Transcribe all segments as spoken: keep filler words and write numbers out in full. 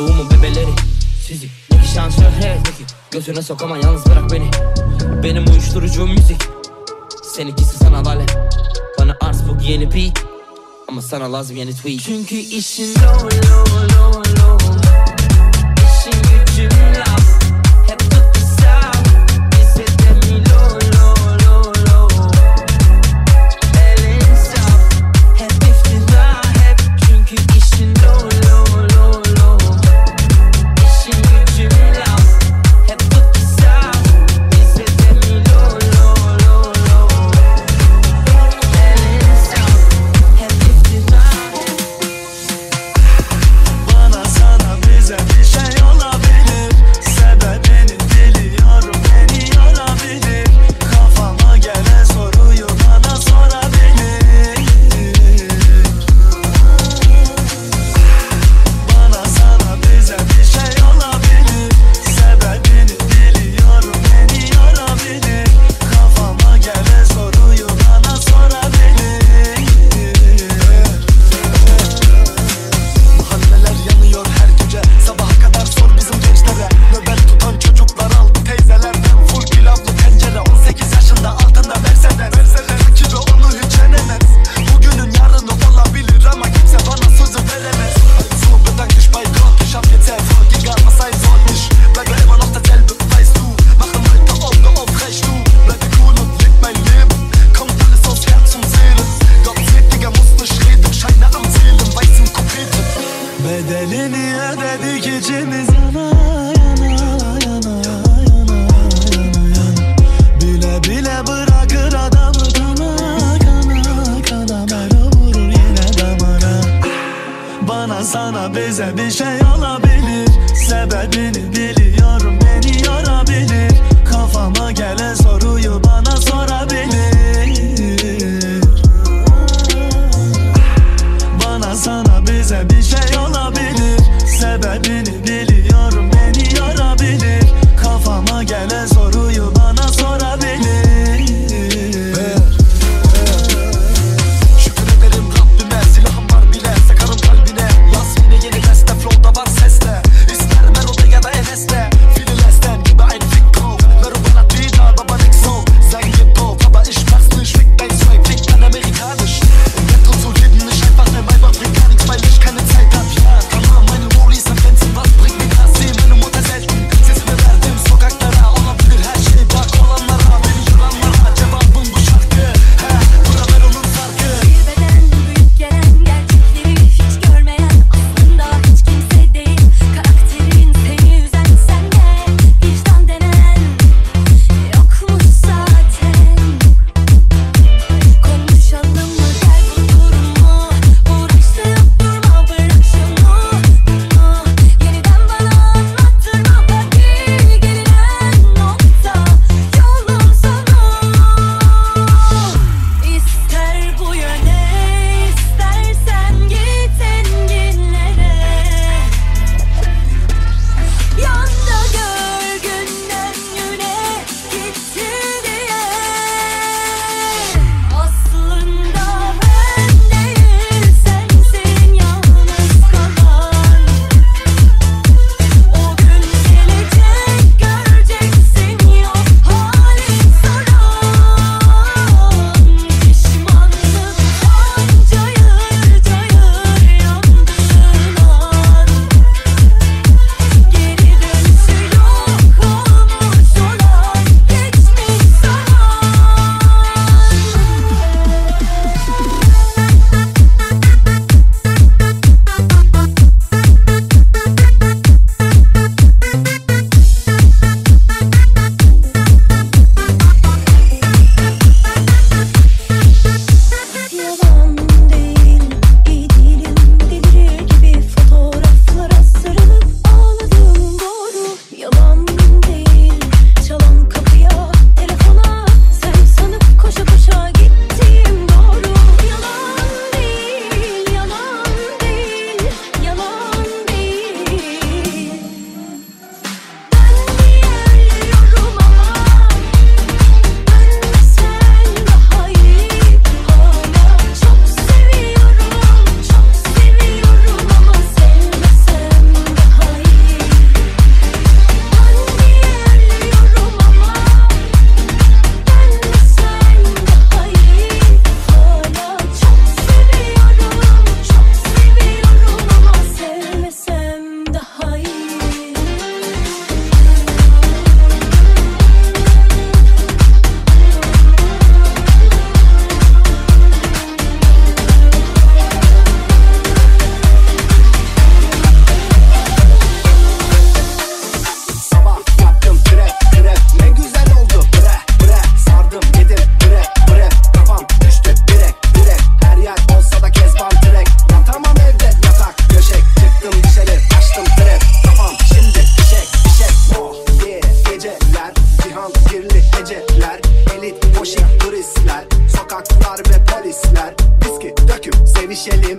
Çocukluğumun bebeleri sizi, iki şan şöhretdeki gözüne sokama, yalnız bırak beni. Benim uyuşturucum müzik, seninkisi sanal alem. Bana arz bu yeni beat, ama sana lazım yeni tweet. Çünkü işin low low low low, İşin gücün laf, hep tut kısa. Bize de mi low low low low, elin saf, hep iftira hep. Çünkü işin low low low low, İşin gücün laf, hep tut kısa. Bize de mi low low low low, elin saf, hep iftira hep. Bana sana bize bir şey olabilir, sebebini biliyorum, beni yorabilir. Kafama gelen soruyu bana sorabilir. Bana sana bize bir şey olabilir, sebebini biliyorum, beni yorabilir. Kafama gelen soruyu bana sorabilir. Mahalleler yanıyor her gece, sabaha kadar sor bizim gençlere. Nöbet tutan çocuklar aldı teyzelerden, full pilavlı tencere. On sekiz yaşında altında Mercedes, rakibi onu hiç yenemez. Bugünün yarını olabilir ama kimse bana sözü veremez. So bedank bei Gott, ich hab jetzt Erfolg, egal was sein soll. Ich bleibe immer noch derselbe, weißt du. Mache heute Augen auf, recht du. Bleibe cool und leb mein Leben, kommt alles aus Herz und Seele. Gott seht, Digga, muss nicht reden, Scheine am Zählen, weißen Kopeten. Bedelini ödedik içimiz, yana yana yana yana yana. Bile bile bırakır adamı kana kana kana. Beni vurur yine damara. Bana sana bize bir şey olabilir, sebebini biliyorum, beni yorabilir. Kafama gelen soruyu bana sorabilir. Bana sana bize bir şey olabilir, sebebini biliyorum, beni yorabilir. Kafama gelen soruyu bana sorabilir. Şükür ederim Rabbime, silahım var bile, sakarım kalbine. Yaz yine yeni beste, flow'da var sesle. İster Mero'da ya da Enes'te, Fililesten gibi ein Fick-Kauf. Mero bana Twitter, aber nix so. Sei hip-hop, aber ich mach's nicht. Fick dein Swag, fick dein amerikanisch. Im Ghetto zu leben ist einfach ein Weiber, bringt gar nichts, weil ich keine Zeit hab.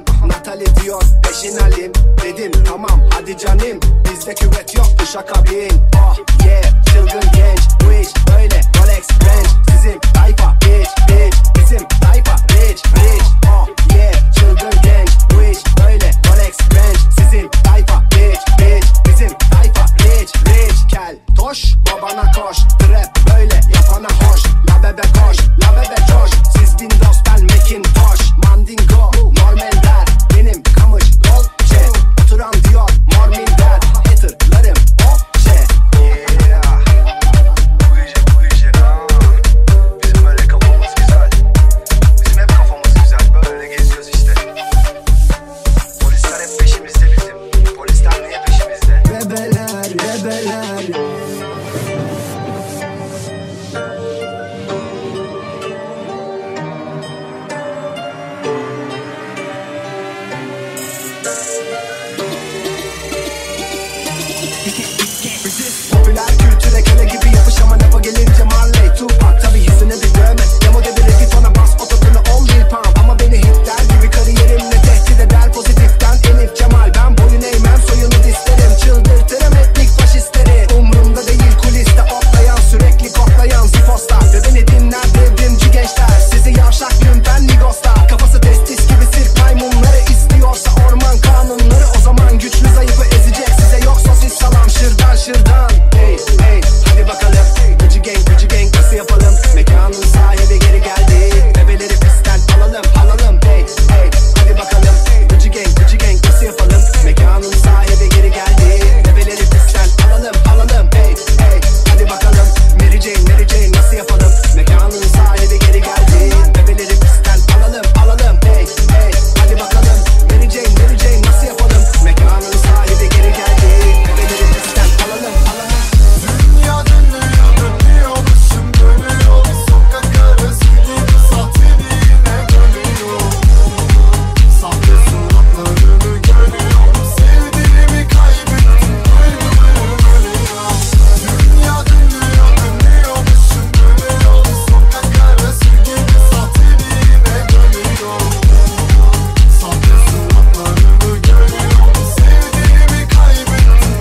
Natali diyor peşin alim. Dedim tamam hadi canım, bizde küvet yok dışa kabin. Oh yeah çılgın genç, bu iş böyle Rolex Range. Sizin tayfa bitch bitch, bizim tayfa rich rich. Oh yeah çılgın genç, bu iş böyle Rolex Range. Sizin tayfa bitch bitch, bizim tayfa rich rich. Kel toş babana koş, trap böyle yapana hoş. La bebe koş, la bebe coş, siz Windows ben Macintosh. Mandingo normal der, benim kamış dolce. Oturan diyor mormin der, haterlarım obje. Yeah. Bu gece bu gece aa. Bizim böyle kafamız güzel. Bizim hep kafamız güzel, böyle geziyoruz işte. Polisler hep peşimizde bizim. Polisler niye peşimizde? Bebeler bebeler. Popüler kültüre köle gibi yapış ama lafa gelince Marley Tupac. Tabi hissine bir dövme, demo de bir reggaetona bas ototunu on bir pound. Ama beni hitler gibi kariyerimle tehdit eder pozitiften Elif Cemal. Ben boyun eğmem soyunu isterim, çıldırtırım etnik faşistleri. Umrumda değil kuliste otlayan, sürekli koklayan zifosta. Ve beni dinler devrimci gençler, sizi yavşak lümpen migoslar. Kafası testis gibi sirk maymunları, istiyorsa orman kanunları. O zaman güçlü zayıfı ezecek, size yok sosis salam şırdan şırdan. Hey hey hadi bakalım, Gucci gang Gucci gang nasıl yapalım? Mekanın sahibi geri geldi, bebeleri pistten alalım alalım. Hey hey hadi bakalım, Gucci gang Gucci gang nasıl yapalım? Mekanın sahibi geri geldi, bebeleri pistten alalım alalım. Hey hey hadi bakalım, Mary Jane Mary Jane nasıl yapalım? Mekanın sahibi geri geldi, bebeleri pistten alalım alalım. Hey hey hadi bakalım, Mary Jane Mary Jane nasıl yapalım? Mekanın sahibi geri geldi, bebeleri pistten alalım alalım. Dünya dönüyor dönüyor, başım dönüyor. Sokak arası gibi sahteliğine dönüyor. Sahte suratlarını görüyorum, sevdiğimi kaybettim, duygularım ölüyor. Dünya dönüyor dönüyor, başım dönüyor. Sokak arası gibi sahteliğine dönüyor. Sahte suratlarını görüyorum, sevdiğimi kaybettim,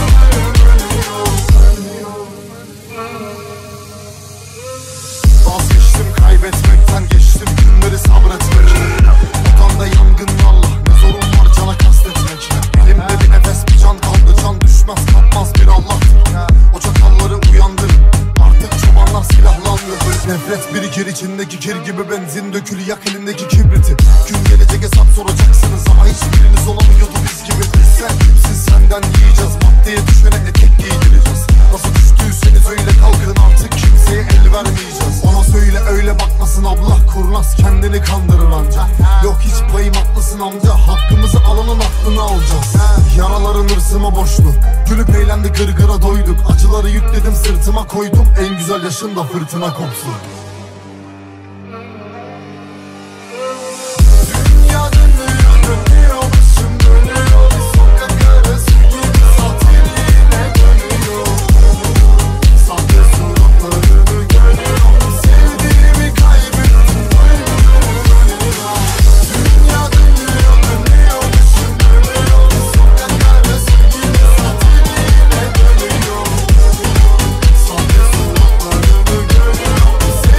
duygularım ölüyor. Vazgeçtim kaybetmekten, geçtim günleri sabretmek. Odamda yangınlarla ne zorun var cana kastetmek. Elimde bir nefes bir can kaldı, can düşmez kalkmaz bir Allah'tır. O çakalları uyandırın, artık çobanlar silahlandı. Nefret birikir içindeki kir gibi, benzin dökülü yak elindeki kibriti. Gün gelecek hesap soracaksınız ama hiçbiriniz olamıyordu biz gibi. Sen kimsin, senden yiyeceğiz, maddeye düşene etek giydireceğiz. Nasıl düştüyseniz öyle kalkın, artık kimseye el vermeyeceğiz. Ona söyle öyle bakmasın abla, kurnaz kendini kandırır anca. Yok hiç payım haklısın amca, hakkımızı alanın aklını alacağız. Yaraların hırsıma boşlu, gülüp eğlendik gırgıra doyduk. Acıları yükledim sırtıma koydum, en güzel yaşında fırtına kopsun. Dünya dönüyor dönüyor, başım dönüyor. Sokak arası gibi sahteliğine dönüyor. Sahte suratlarını görüyorum, sevdiğimi kaybettim, duygularım ölüyor. Dünya dönüyor dönüyor, başım dönüyor. Sokak arası gibi sahteliğine dönüyor. Sahte suratlarını görüyorum, sevdiğimi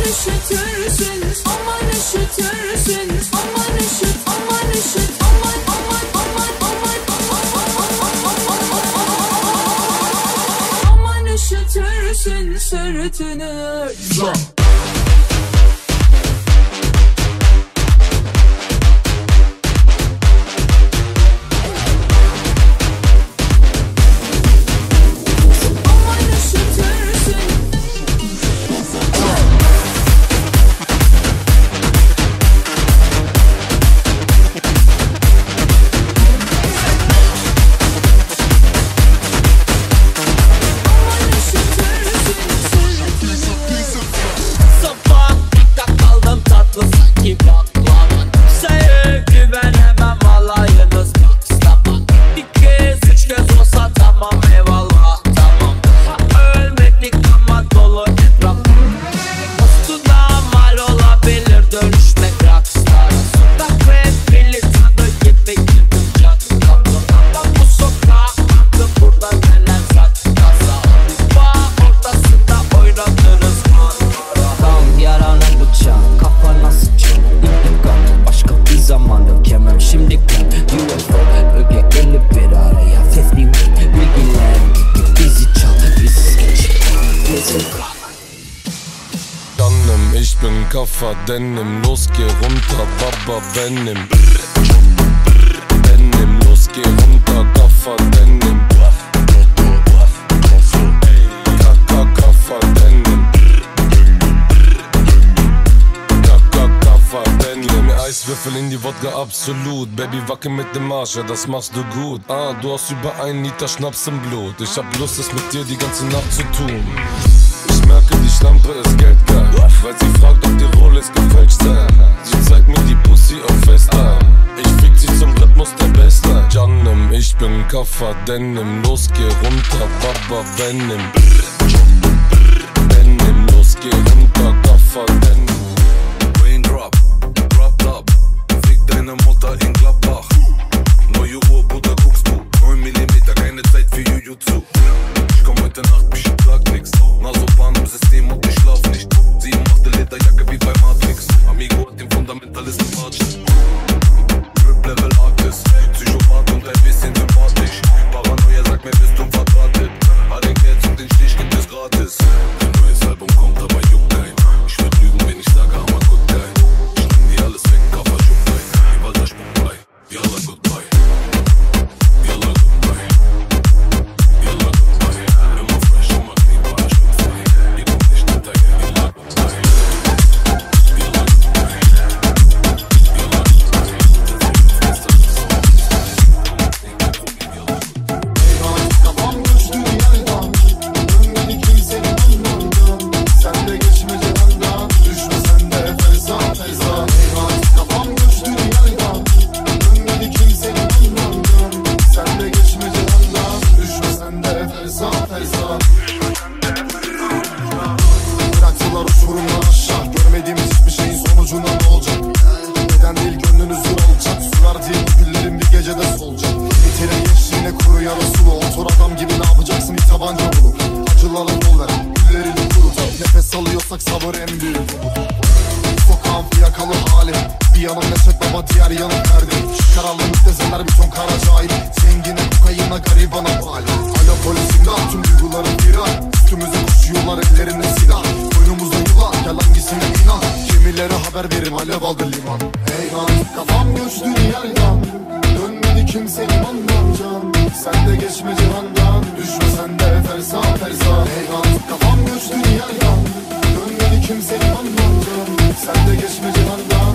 üşütürsün, aman üşütürsün, aman üşüt, aman üşüt, aman aman aman aman aman aman üşütürsün sırtını. Kaffer Denim, los geh runter, Baba Venim. Denim, los geh runter, Kaffer Denim. Kaka Kaffer Denim. Kaka Kaffer Denim. Gib mir Eiswürfel in die Wodka, absolut. Baby, wackel mit dem Arsch, ja das machst du gut. Ah, du hast über einen Liter Schnaps im Blut. Ich hab Lust, es mit dir die ganze Nacht zu tun. Ich merke, die Schlampe ist geldgeil, weil sie fragt, ob die Rolex gefälscht sei. Sie zeigt mir die Pussy auf FaceTime. Ich fick sie zum Rhythmus der Bassline. Janem, ich bin Kaffer Denim, los geh runter, Baba Venim. Denim, los geh runter, Kaffer Denim. Raindrop, drop top, fick deine Mutter in Gladbach. Neue Uhr, Bruder, guckst du, neun Millimeter, keine Zeit für Jujutsu. Ich komm heute Nacht, mich sag nix. Nasopan im System und ich schlaf nicht. Sieben achte Lederjacke wie bei Matrix. Amigo hat den Fundamentalisten March. Drip Level Artist, Psychopath und ein bisschen sympathisch. Paranoia sagt mir, bist du verdrahtet. Hat den Geld und den Stich gibt es gratis. Ein neues Album kommt, aber juckt kein. Ich werd lügen, wenn ich sage, Hammer gut geil. Ich nehm dir alles weg, Kaffer schupp rein. Wie war der Sprung bei? Yalla goodbye. Yalla goodbye. Yalla goodbye. Immer fresh, immer clean, war ich mit frei. Ihr kommt nicht hinterher, Yalla goodbye. Yalla goodbye. Yalla goodbye. Kafam düştü yerden, dönmedi kimsenin anlamdan. Sen de geçme cehennem, düşme sen de Feyza Feyza. Kafam düştü yerden, dönmedi kimsenin anlamdan. Sen de geçme cehennem, düşme sen de Feyza Feyza. Bıraktılar uçurumdan aşağı, görmediğimiz hiçbir şeyin sonucuna ne olacak? Neden değil gönlünüz zor olacak, sular diye bu güllerin bir gecede solacak. Bitire gençliğine kuru yara sulu, otur adam gibi ne yapacaksın bir tabanca bulup. Acılarla yol ver, güllerini kurutup. Nefes alıyorsak sabır en büyük. Sokağın fiyakalı hali, bir yanım Neşet Baba, diğer yanım Ferdi. Karanlı müptezeler bir ton kara cahil, zengine kokayına garibana bali. Alo polis imdat, tüm duygularım viral. Üstümüze koşuyorlar ellerinde silah. Boynumuzda yılan, gel hangisine inan. Kimileri haber verim, alev aldı liman. Hey lan, kafam göçtü yerden, dönmedi kimsenin anlamcan. Sen de geçme cihandan, düşme sen de Ferza Ferza. Hey lan, kafam göçtü yerden, dönmedi kimsenin anlamcan. Sen de geçme cihandan,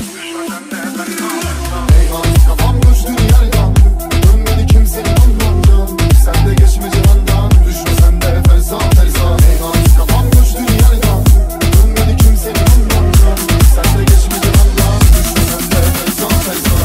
hey lan, kafam göçtü yerden, dönmedi kimsenin anlamcan. Sen de geçme cihandan, düşme sen de Ferza Ferza. Hey lan, kafam göçtü yerden, dönmedi kimsenin anlamcan. Sen de geçme cihandan, düşme sen de Ferza Ferza.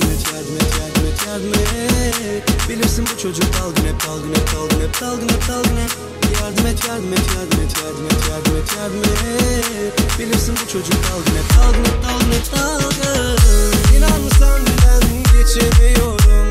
yardım et, yardım et, yardım et, yardım et. Bilirsin bu çocuk dalgın hep, dalgın hep, dalgın hep, dalgın hep, dalgın hep. Yardım et, yardım et, yardım et, yardım et, yardım et, yardım et. Bilirsin bu çocuk dalgın hep, dalgın hep, dalgın hep, dalgın. İnan senden geçemiyorum.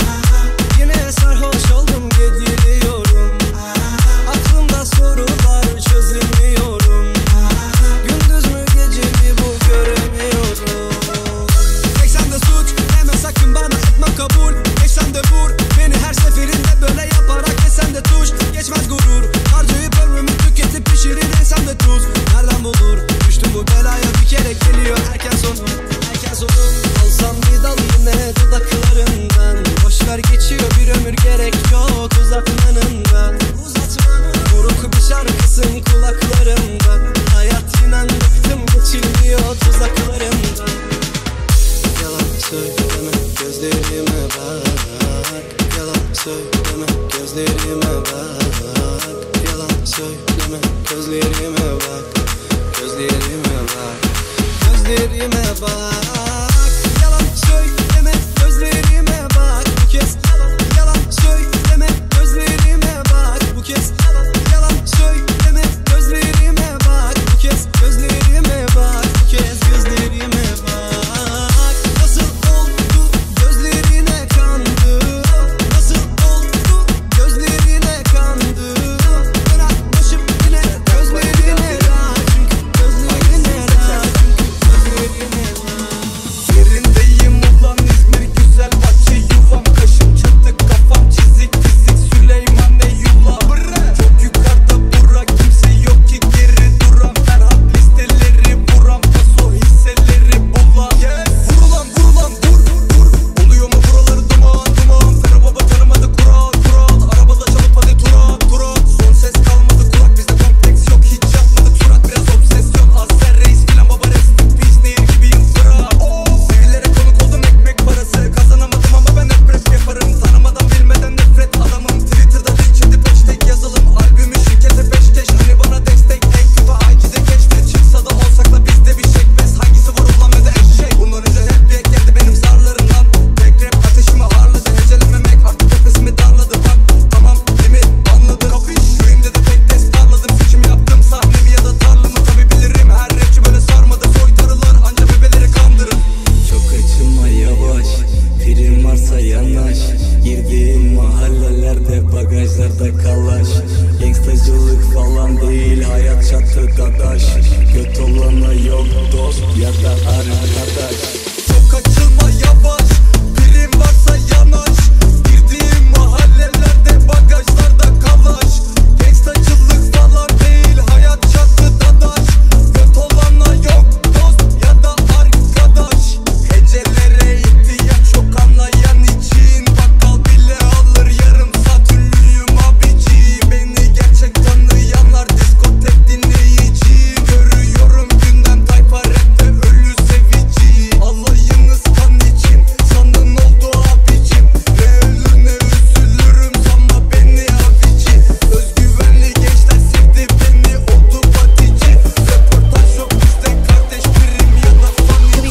Yine sarhoş oldum, gidiyorum. Aklımda sorular çözemiyorum. Gündüz mü gece mi bu göremiyorum. Tek sende suç, deme sakın bana, etmem kabul. Geç sen de vur, beni her seferinde böyle yaparak desen de tuş. Geçmez gurur, harcayıp ömrümü tüketip pişirir ensem de tuz. Nereden bulur, düştüm bu belaya bir kere geliyor erken sonum. Erken sonum, alsam bir dal yine dudaklarından. Boşver geçiyor bir ömür, gerek yok uzatmanından. Buruk bir şarkısın kulaklarımdan. Hayat inan bıktım, geçilmiyor tuzaklarımdan. Yalan söyleme gözlerime bak. Yalan söyleme gözlerime bak. Yalan söyleme gözlerime bak. Gözlerime bak. Gözlerime bak. Yalan söyleme gözlerime bak. Bu kez yalan söyleme gözlerime bak. Bu kez yalan söyleme gözlerime bak. Bu kez gözlerime bak. Bu kez gözlerime bak. Nasıl oldu gözlerine kandım. Nasıl oldu gözlerine kandım. Bırakmışım yine gözlerine bak. Çünkü gözlerine bak. Çünkü gözlerine bak. Yerindeyim ulan İzmir güzel bahçe yuvam. Kaşım çatık kafam çizik çizik Süleyman Eyvallah. Çok yukarıda bura kimse yok ki geri duran. Ferhat listeleri vuran paso hisseleri bulan. Vurulan vurulan vur vur. Oluyor mu buraları duman duman. Ferah baba tanımadı kural kural. Arabada çalıp hadi turat turat. Son ses kalmadı kulak bizde kompleks yok. Hiç yapmadık surat biraz obsesyon. Azer reis filan baba rest in peace. Nehir gibiyim fırat. Sevillere konuk oldum ekmek parası. Kazanamadım ama ben hep rap yaparım. Tanımadan bilmeden nefret adamım. Twitter'da linç edip hashtag yazalım. Albümü şirkete peşteş. Hani bana destek en kötü acize keşfet. Çıksa da olsak da bizde bir şekmez. Hangisi vur ulan ve de eşek. Bundan önce hep bir ek geldi benim zarlarımdan. Tek rap ateşimi harladı. Hecelememek artık nefesimi darladı. Bak tamam limit anladım. Köyümde de pek test darladım. Seçim yaptım sahnemi ya da tarlamı. Tabi bilirim her rapçi böyle sarmadı. Soytarılar anca bebeleri kandırır. Çok açılma yavaş, prim varsa yanaş. Girdiğin mahallelerde bagajlarda kalaş. Gangstacılık falan değil, hayat çatı dadaş. Göt olana yok dost ya da arkadaş. Çok açılma yavaş, prim varsa yanaş. Girdiğim mahallelerde bagajlarda kalaş. Gangstacılık falan değil, hayat çatı dadaş. Göt olana yok dost ya da arkadaş. Hecelere ihtiyaç yok anlayan için. Bakkal bile alır yarım saat ünlüyüm abici. Beni gerçek tanıyanlar diskotek dinleyici. Görüyorum gündem tayfa rapte ölü sevici. Alayınız kan için sandın oldu abicim. Ne ölür ne üzülürüm sanma beni abici. Özgüvenli gençler sevdi beni oldu patici. Röportaj yok bizde kardeş prim ya da fan için.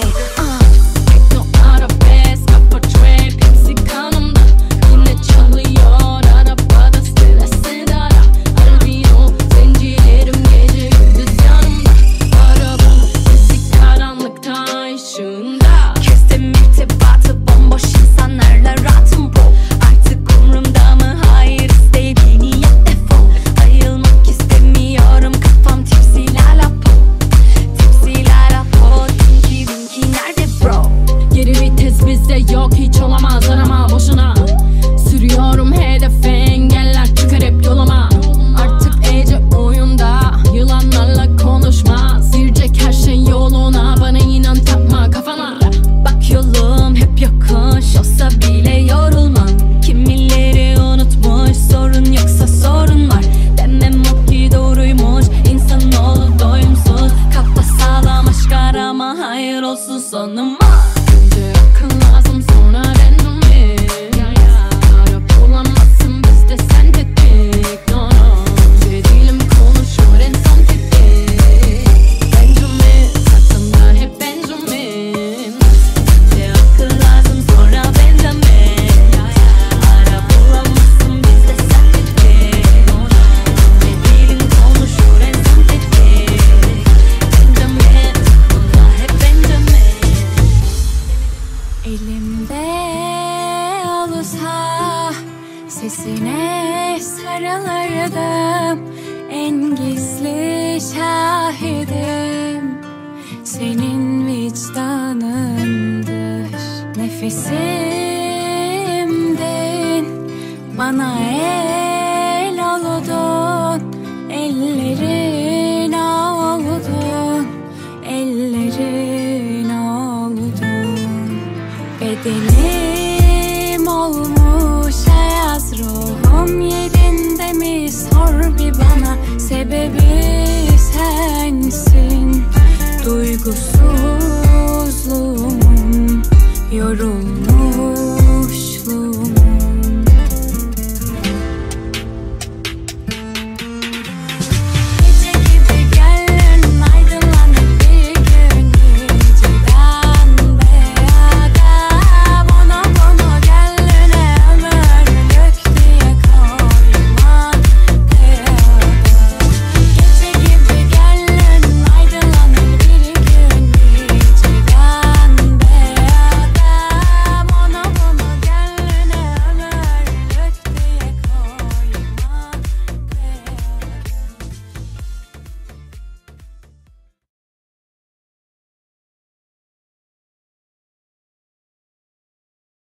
Tekno arabesk, kafa trap, hepsi kanımda. Yine çalıyor arabada, sırası dara. Albino, zencilerim gece gündüz yanımda. Arabam sesi karanlıkta ışığında. Kestim irtibatı, bomboş insanlarla rahatım bro. Artık umrumda mı? Hayır, istediğini yap defol. Ayılmak istemiyorum, kafam tipsiyle lapo. Tipsiyle lapo, tinky winky nerede bro? Geri vites bizde yok, hiç olamaz arama boşuna. Sürüyorum hedefe, engeller çıkar hep yoluma. Artık Ece oyunda, yılanlarla konuşma. Silecek her şey yoluna, bana inan takma kafana. Bak yolum hep yokuş, olsa bile yorulmam. Kimileri unutmuş, sorun yoksa sorun var. Demem o ki doğruymuş, insanoğlu doyumsuz. Kafa sağlam aşk arama, hayır olsun sonuma. Önce akıl lazım sonra random hit. Arap olamazsın bizde sen dedik. No no, önce dilim konuşur en son tetik. Benjamin, saklımda hep Benjamin. Önce akıl lazım Elimde olsa sesine sarılırdım. En gizli şahidim senin vicdanındır. Nefesimdin, bana el oldun. Ellerin oldun, ellerin oldun. Bedenim olmuş ayaz, ruhum yerinde mi sor bir bana. Sebebi sensin, duygusuzluğum yorulmuş